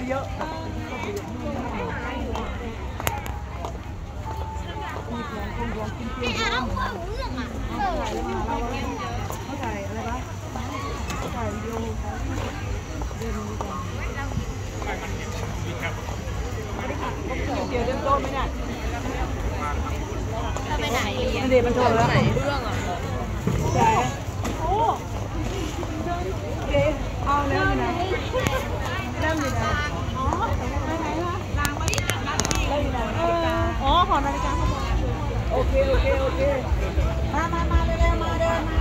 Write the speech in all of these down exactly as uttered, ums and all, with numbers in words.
เยอะไม่เอาเรื่องอ่ะเขาถ่ายอะไรบ้างเขาถ่ายวิดีโอเดินดีกว่าเดี๋ยวเดินโต๊ะไม่ได้จะไปไหนเรียนเดี๋ยวมันโทรแล้วเรื่องอ่ะใช่โอ้เก๋เอาแล้วอยู่ไหนเริ่มอยู่ไหนอ๋อไปไหนล่ะรางไว้ที่หลังนาฬิกาอยู่ไหนอ๋อขอนาฬิกาเขาบอกโอเคโอเคโอเคมามามาเร็วมาเดินมา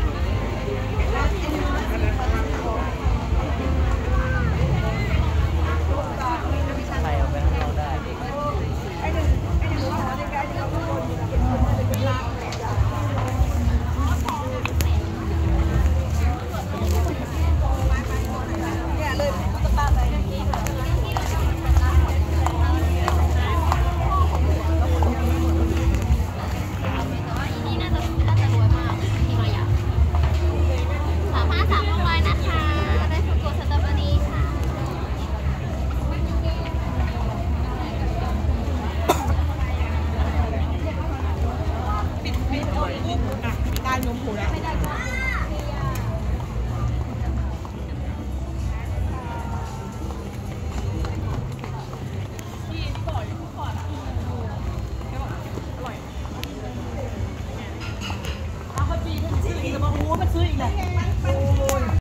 ใส่เอาไปข้างนอกได้ไอ้หนึ่งไอ้หนึ่งว่านาฬิกาที่เราทุกคนเป็นคนมาเป็นลางเนี่ยเลยตุ๊กตาไปการนมผูแล้ว